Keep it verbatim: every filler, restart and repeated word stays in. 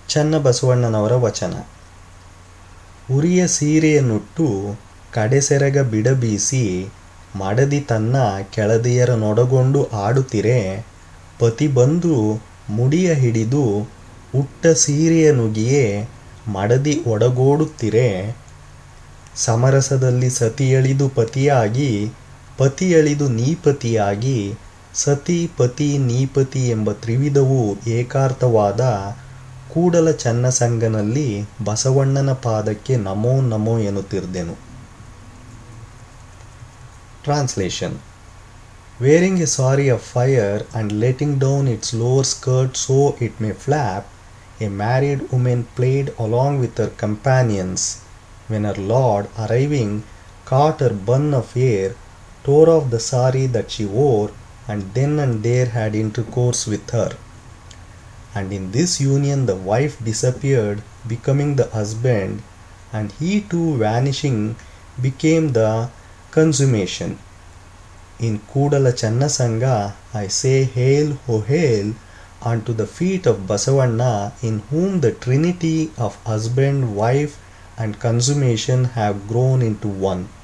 ಚನ್ನಬಸವಣ್ಣನವರ ವಚನ. ಉರಿಯ ಸೀರೆಯನ್ನುಟ್ಟು ಕಡೆಸೆರಗ ಬಿಡಬೀಸಿ ಮಡದಿ ತನ್ನ ಕೆಳದಿಯರ ನೊಡಗೊಂಡು ಆಡುತ್ತಿರೆ, ಪತಿ ಬಂದು ಮುಡಿಯ ಹಿಡಿದು ಉಟ್ಟ ಸೀರೆಯ ನುಗಿಯೇ ಮಡದಿ ಒಡಗೋಡುತ್ತಿರೆ, ಸಮರಸದಲ್ಲಿ ಸತಿಯಳಿದು ಪತಿಯಾಗಿ ಪತಿಯಳಿದು ನೀಪತಿಯಾಗಿ ಸತಿ ಪತಿ ನೀಪತಿ ಎಂಬ ತ್ರಿವಿಧವೂ ಏಕಾರ್ಥವಾದ ಕೂಡಲ ಚನ್ನಸಂಗನಲ್ಲಿ ಬಸವಣ್ಣನ ಪಾದಕ್ಕೆ ನಮೋ ನಮೋ ಎನ್ನುತ್ತಿರ್ದೆನು. Translation. Wearing a sari of fire and letting down its lower skirt so it may flap, a married woman played along with her companions, when her lord, arriving, caught her bun of hair, tore off the sari that she wore, and then and there had intercourse with her. And in this union the wife disappeared, becoming the husband, and he too vanishing became the consummation. In Kudala Channasanga I say hail, ho hail, unto the feet of Basavanna, in whom the trinity of husband, wife and consummation have grown into one.